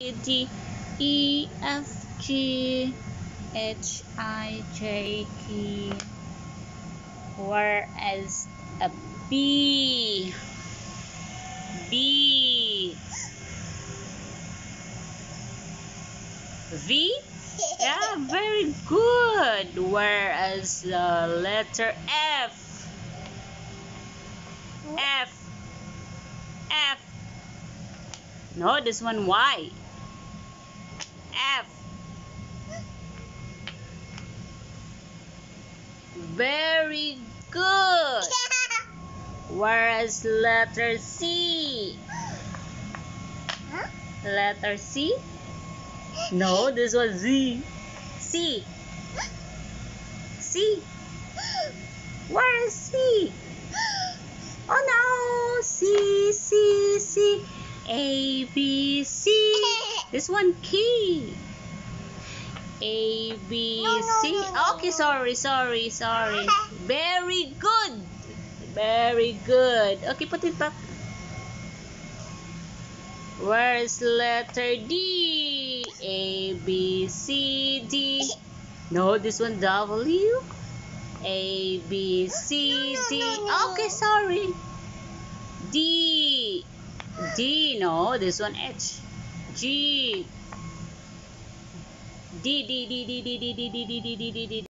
D, E, F, G, H, I, J, K. Where is a B? B. V? Yeah, very good. Where is the letter F? F. F. No, this one Y. F. Very good. Where is letter C? Letter C? No, this was Z. C. C. Where is C? Oh no! C, C, C. A, B, C. This one key. A, B, C. Okay, sorry. Very good. Very good. Okay, put it back. Where's letter D? A, B, C, D. No, this one W. A, B, C, D. Okay, sorry. D. D. No, this one H. G. D.